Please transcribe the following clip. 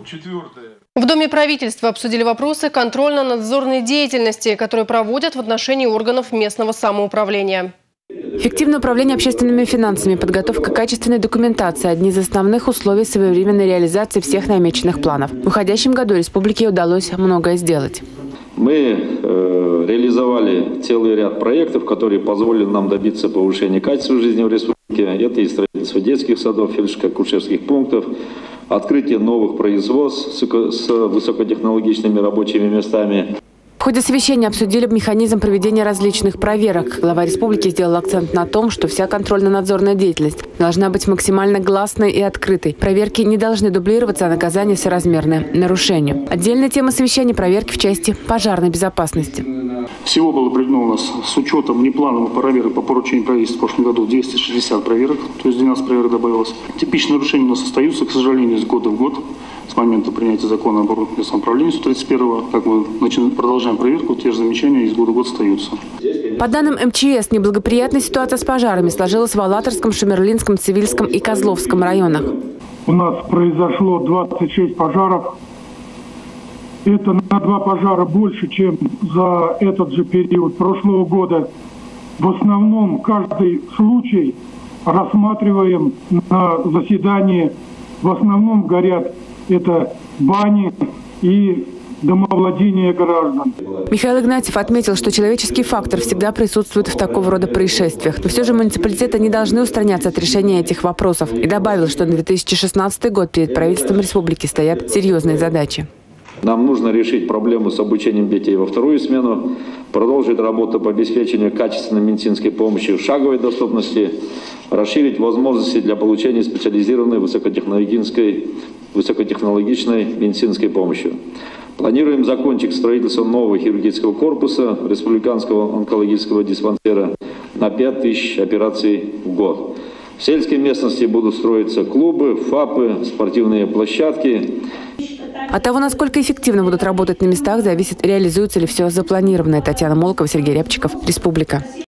В Доме правительства обсудили вопросы контрольно-надзорной деятельности, которые проводят в отношении органов местного самоуправления. Эффективное управление общественными финансами, подготовка качественной документации – одни из основных условий своевременной реализации всех намеченных планов. В уходящем году республике удалось многое сделать. Мы реализовали целый ряд проектов, которые позволили нам добиться повышения качества жизни в республике. Это и строительство детских садов, фельдшерско-акушерских пунктов, открытие новых производств с высокотехнологичными рабочими местами. В ходе совещания обсудили механизм проведения различных проверок. Глава республики сделал акцент на том, что вся контрольно-надзорная деятельность должна быть максимально гласной и открытой. Проверки не должны дублироваться, а наказания соразмерны нарушению. Отдельная тема совещания – проверки в части пожарной безопасности. Всего было проведено у нас с учетом внеплановых проверок по поручению правительства в прошлом году 260 проверок, то есть 12 проверок добавилось. Типичные нарушения у нас остаются, к сожалению, из года в год. С момента принятия закона об местном самоуправлении 131-го, как мы продолжаем проверку, те же замечания из года в год остаются. По данным МЧС, неблагоприятная ситуация с пожарами сложилась в Алатырском, Шумерлинском, Цивильском и Козловском районах. У нас произошло 26 пожаров. Это на 2 пожара больше, чем за этот же период прошлого года. В основном каждый случай рассматриваем на заседании. В основном горят это бани и домовладения граждан. Михаил Игнатьев отметил, что человеческий фактор всегда присутствует в такого рода происшествиях. Но все же муниципалитеты не должны устраняться от решения этих вопросов. И добавил, что на 2016 год перед правительством республики стоят серьезные задачи. Нам нужно решить проблему с обучением детей во вторую смену, продолжить работу по обеспечению качественной медицинской помощи в шаговой доступности, расширить возможности для получения специализированной высокотехнологичной медицинской помощи. Планируем закончить строительство нового хирургического корпуса республиканского онкологического диспансера на 5000 операций в год. В сельской местности будут строиться клубы, ФАПы, спортивные площадки. От того, насколько эффективно будут работать на местах, зависит, реализуется ли все запланированное. Татьяна Молкова, Сергей Рябчиков, Республика.